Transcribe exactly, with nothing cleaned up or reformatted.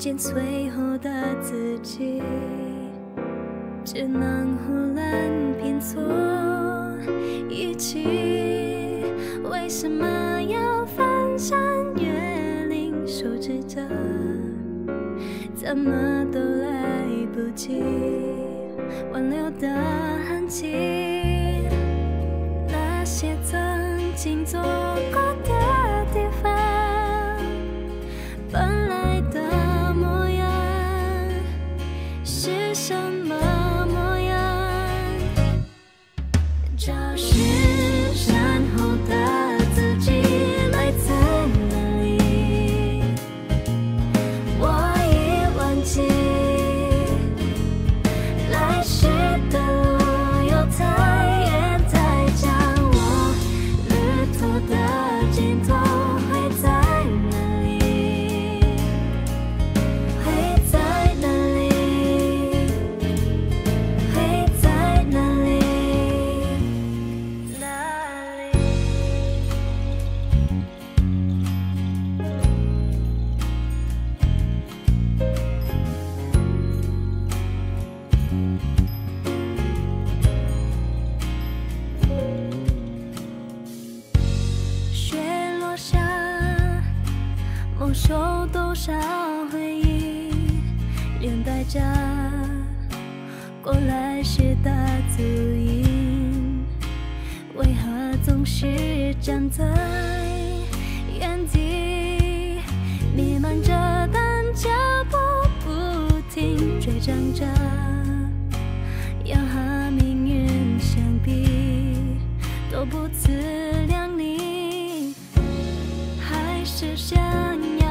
见最后的自己，只能胡乱拼凑一起。为什么要翻山越岭手指着，怎么都来不及挽留的痕迹。那些曾经走过的地方，本来的模样是什么模样？就是山后的自己来自哪里？我已忘记，来时的路有太远太长，我旅途的尽头会在哪里？会在哪里？会在哪里？哪里？雪落下，梦手多少回忆，连带着过来时的足印。为何总是站在原地，弥漫着但脚步不停追赶着，要和命运相比，都不自量力，还是想要